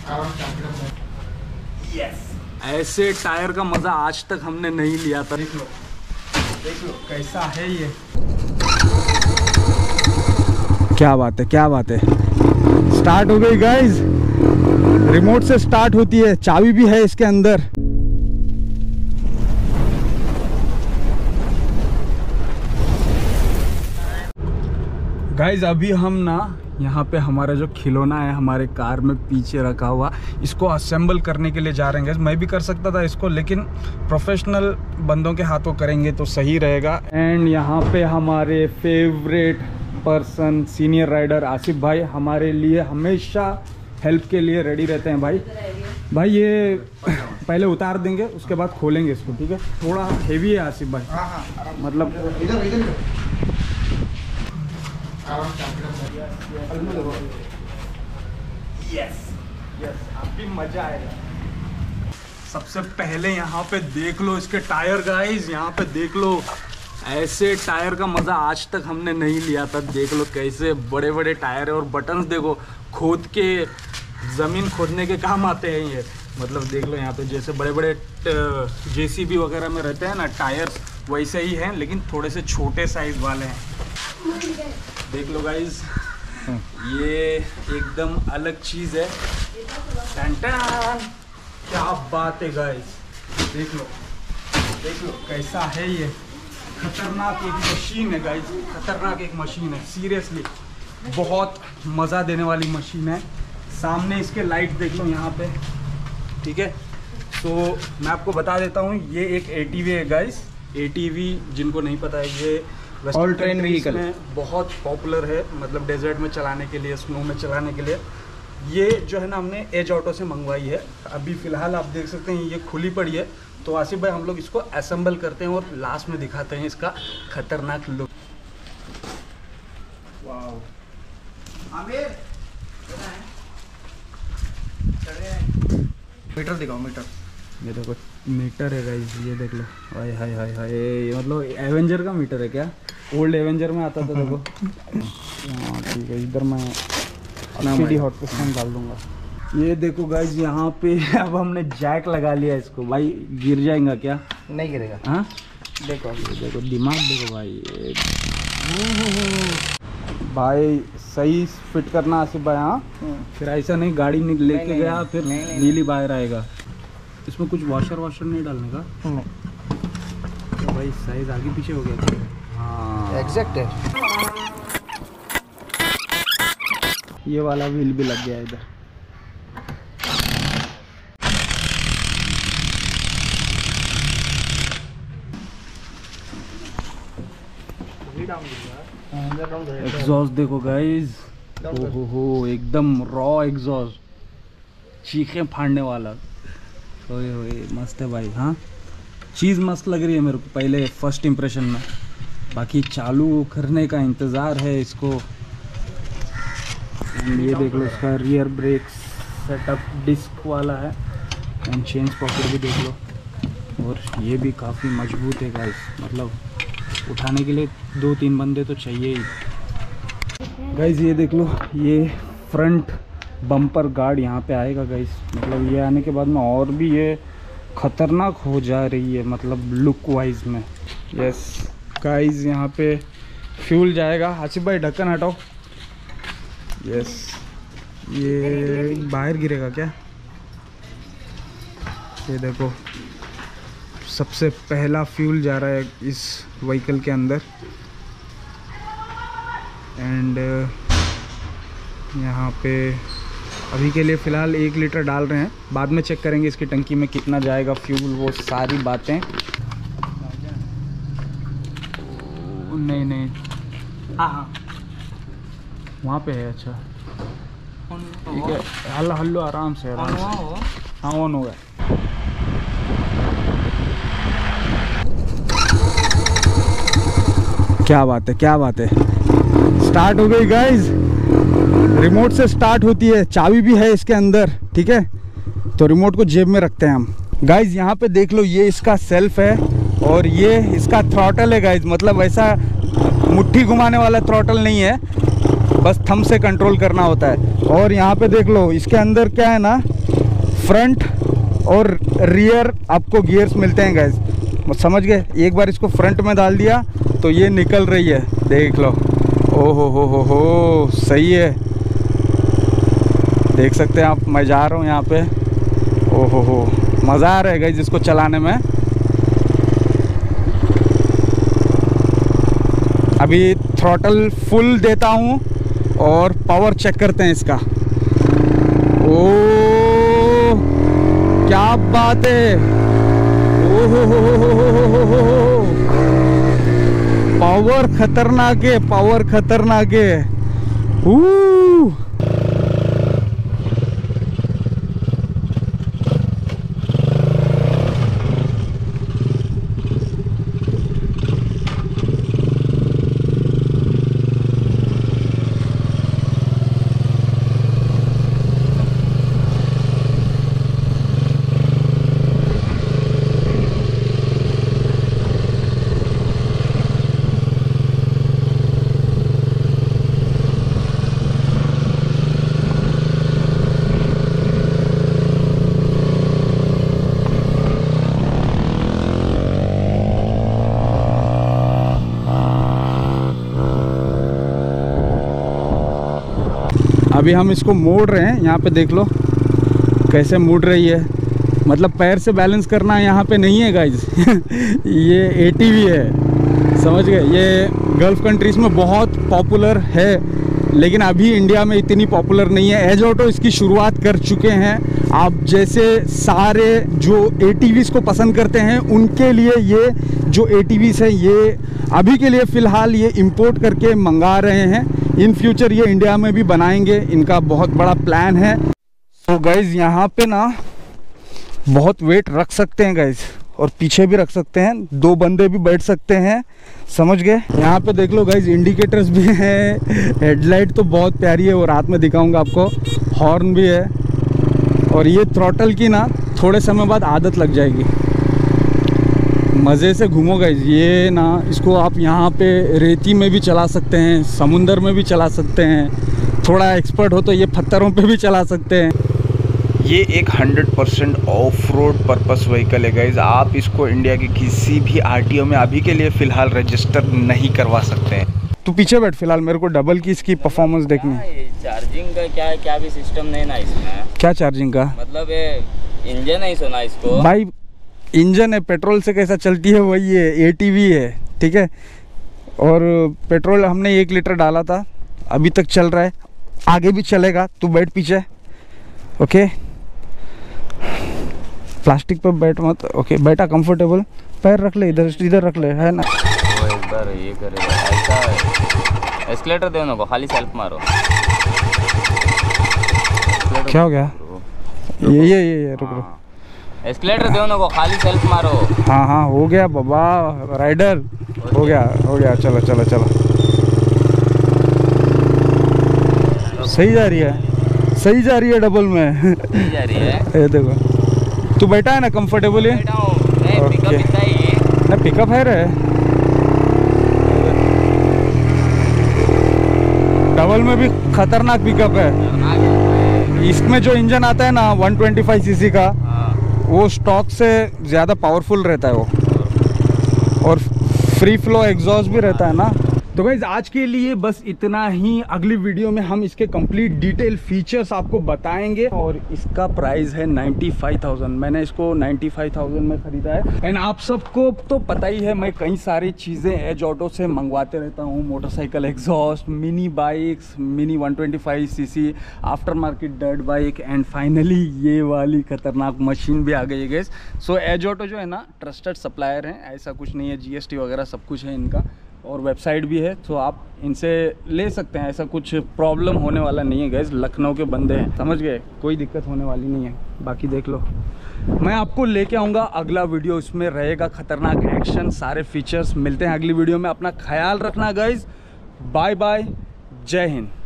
Yes, ऐसे tyre का मजा आज तक हमने नहीं लिया था। देख लो कैसा है ये। क्या बात है, क्या बात है। स्टार्ट हो गई गाइज, रिमोट से स्टार्ट होती है, चाबी भी है इसके अंदर। गाइज अभी हम ना यहाँ पे हमारा जो खिलौना है हमारे कार में पीछे रखा हुआ, इसको असेंबल करने के लिए जा रहे हैं। मैं भी कर सकता था इसको, लेकिन प्रोफेशनल बंदों के हाथों करेंगे तो सही रहेगा। एंड यहाँ पे हमारे favourite person senior rider Asif भाई हमारे लिए हमेशा हेल्प के लिए रेडी रहते हैं। भाई ये पहले उतार देंगे, उसके बाद खोलेंगे इसको, ठीक है? थोड़ा हेवी है आसिफ भाई। मतलब यस यस, अभी मजा आएगा। सबसे पहले यहाँ पे देख लो इसके टायर गाइस, यहाँ पे देख लो। ऐसे टायर का मजा आज तक हमने नहीं लिया था। देख लो कैसे बड़े बड़े टायर है, और बटन्स देखो, खोद के जमीन खोदने के काम आते हैं ये। मतलब देख लो यहाँ पे जैसे बड़े बड़े जेसीबी वगैरह में रहते हैं ना टायर्स, वैसे ही हैं, लेकिन थोड़े से छोटे साइज वाले हैं। देख लो गाइस, ये एकदम अलग चीज है। टन-टन! क्या बात है गाइस, देख लो कैसा है ये। खतरनाक एक मशीन है गाइस, खतरनाक एक मशीन है, सीरियसली बहुत मज़ा देने वाली मशीन है। सामने इसके लाइट देख लो यहाँ पे, ठीक है? तो मैं आपको बता देता हूँ, ये एक ATV है गाइस। ATV जिनको नहीं पता है, ये ऑल ट्रेन व्हीकल में बहुत पॉपुलर है, मतलब डेजर्ट में चलाने के लिए, स्नो में चलाने के लिए। ये जो है ना हमने एज ऑटो से मंगवाई है। अभी फ़िलहाल आप देख सकते हैं ये खुली पड़ी है। तो आसिफ भाई हम लोग इसको असेंबल करते हैं और लास्ट में दिखाते हैं इसका खतरनाक लुक। वाओ आमिर, मीटर दिखाओ, मीटर। ये देखो मीटर है गाइस, ये देख लो। हाय हाय हाय हाय, मतलब एवेंजर का मीटर है क्या? ओल्ड एवेंजर में आता था देखो। हाँ ठीक है, इधर मैं CD हॉट पिस्टन डाल दूंगा। ये देखो गाइस, यहाँ पे अब हमने जैक लगा लिया इसको। भाई गिर जाएगा क्या? नहीं गिरेगा। हाँ देखो देखो दिमाग देखो भाई। भाई सही फिट करना आसिफ भाई। हाँ फिर ऐसा नहीं गाड़ी लेके गया फिर नीली बाहर आएगा। इसमें कुछ वॉशर नहीं डालने का? तो भाई साइज आगे पीछे हो गया। हाँ एग्जैक्ट है। ये वाला व्हील भी लग गया इधर। एग्जॉस्ट देखो गाइस, हो एकदम रॉ एग्जॉस्ट, चीखें फाड़ने वाला। ओए मस्त है भाई। हाँ चीज़ मस्त लग रही है मेरे को पहले फर्स्ट इम्प्रेशन में। बाकी चालू करने का इंतज़ार है इसको। ये देख लो इसका रियर ब्रेक सेटअप डिस्क वाला है, एंड चेंज पॉकेट भी देख लो। और ये भी काफ़ी मजबूत है गाइस, मतलब उठाने के लिए 2-3 बंदे तो चाहिए ही। गाइस ये देख लो, ये फ्रंट बम्पर गार्ड यहाँ पे आएगा गाइस। मतलब ये आने के बाद में और भी ये खतरनाक हो जा रही है, मतलब लुक वाइज में। यस गाइस, यहाँ पे फ्यूल जाएगा। आसिफ भाई ढक्कन हटाओ। यस, ये बाहर गिरेगा क्या? ये देखो सबसे पहला फ्यूल जा रहा है इस व्हीकल के अंदर। एंड यहाँ पे अभी के लिए फ़िलहाल 1 लीटर डाल रहे हैं, बाद में चेक करेंगे इसकी टंकी में कितना जाएगा फ्यूल, वो सारी बातें। नहीं हाँ वहाँ पे है। अच्छा ठीक है, हल्लो आराम से हाँ ऑन हो गया। क्या बात है, क्या बात है। स्टार्ट हो गई गाइज, रिमोट से स्टार्ट होती है, चाबी भी है इसके अंदर, ठीक है? तो रिमोट को जेब में रखते हैं हम। गाइज यहाँ पे देख लो, ये इसका सेल्फ है और ये इसका थ्रॉटल है गाइज। मतलब ऐसा मुट्ठी घुमाने वाला थ्रॉटल नहीं है, बस थंब से कंट्रोल करना होता है। और यहाँ पे देख लो इसके अंदर क्या है ना, फ्रंट और रियर आपको गियर्स मिलते हैं गाइस, समझ गए। एक बार इसको फ्रंट में डाल दिया तो ये निकल रही है, देख लो। ओ हो, सही है, देख सकते हैं आप। मैं जा रहा हूँ यहाँ पे, ओ हो, मज़ा आ रहा है गाइस इसको चलाने में। अभी थ्रॉटल फुल देता हूँ और पावर चेक करते हैं इसका। ओ क्या बात है, ओ हो, पावर खतरनाक है, पावर खतरनाक है। अभी हम इसको मोड़ रहे हैं, यहाँ पे देख लो कैसे मुड़ रही है। मतलब पैर से बैलेंस करना यहाँ पे नहीं है गाइज ये ATV है, समझ गए। ये गल्फ कंट्रीज़ में बहुत पॉपुलर है, लेकिन अभी इंडिया में इतनी पॉपुलर नहीं है। एज ऑटो इसकी शुरुआत कर चुके हैं। आप जैसे सारे जो ATVs को पसंद करते हैं उनके लिए ये जो ATVs है ये अभी के लिए फ़िलहाल ये इंपोर्ट करके मंगा रहे हैं। इन फ्यूचर ये इंडिया में भी बनाएंगे, इनका बहुत बड़ा प्लान है। तो गाइज़ यहाँ पे ना बहुत वेट रख सकते हैं गाइज़, और पीछे भी रख सकते हैं, 2 बंदे भी बैठ सकते हैं, समझ गए। यहाँ पे देख लो गाइज़ इंडिकेटर्स भी हैं, हेडलाइट तो बहुत प्यारी है, और रात में दिखाऊंगा आपको। हॉर्न भी है, और ये थ्रॉटल की ना थोड़े समय बाद आदत लग जाएगी। मज़े से घूमो गाइज। ये ना इसको आप यहाँ पे रेती में भी चला सकते हैं, समुंदर में भी चला सकते हैं, थोड़ा एक्सपर्ट हो तो ये पत्थरों पे भी चला सकते हैं। ये एक 100% ऑफ रोड पर्पस व्हीकल है गाइज। आप इसको इंडिया के किसी भी RTO में अभी के लिए फ़िलहाल रजिस्टर नहीं करवा सकते हैं। तू पीछे बैठ, फिलहाल मेरे को डबल की इसकी परफॉर्मेंस देखनी है। चार्जिंग का क्या भी सिस्टम नहीं ना इसमें? क्या चार्जिंग का मतलब इंजन नहीं सुना इसको भाई, इंजन है, पेट्रोल से कैसा चलती है वही है, ATV है, ठीक है। और पेट्रोल हमने 1 लीटर डाला था, अभी तक चल रहा है, आगे भी चलेगा। तू बैठ पीछे, ओके। प्लास्टिक पर बैठ मत, ओके। बैठा कंफर्टेबल, पैर रख ले, इधर रख ले, है ना। वो एक बार ये करेगा ऐसा, एस्केलेटर दे उनको, खाली सेल्फ मारो। क्या हो गया? ये रुक। एस्केलेटर दे उनको, खाली सेल्फ मारो। हाँ हो गया बाबा, राइडर हो गया। चलो सही जा रही है डबल में सही जा रही है। ये देखो, तू बैठा है ना कंफर्टेबली? पिकअप है रे, डबल में भी खतरनाक पिकअप है। इसमें जो इंजन आता है ना 125 cc का, वो स्टॉक से ज़्यादा पावरफुल रहता है वो, और फ्री फ्लो एग्जॉस्ट भी रहता है ना। तो गाइज आज के लिए बस इतना ही। अगली वीडियो में हम इसके कंप्लीट डिटेल फीचर्स आपको बताएंगे, और इसका प्राइस है 95,000। मैंने इसको 95,000 में ख़रीदा है। एंड आप सबको तो पता ही है, मैं कई सारी चीज़ें एज ऑटो से मंगवाते रहता हूँ, motorcycle exhaust, mini bikes, mini 125 cc, after market dirt bike, and finally ये वाली खतरनाक मशीन भी आ गई है गाइस। सो एज ऑटो जो है ना ट्रस्टेड सप्लायर है, ऐसा कुछ नहीं है, GST वगैरह सब कुछ है इनका, और वेबसाइट भी है, तो आप इनसे ले सकते हैं। ऐसा कुछ प्रॉब्लम होने वाला नहीं है गाइस, लखनऊ के बंदे हैं, समझ गए, कोई दिक्कत होने वाली नहीं है। बाकी देख लो, मैं आपको लेके आऊँगा अगला वीडियो, इसमें रहेगा खतरनाक एक्शन, सारे फीचर्स। मिलते हैं अगली वीडियो में, अपना ख्याल रखना गाइस, बाय बाय, जय हिंद।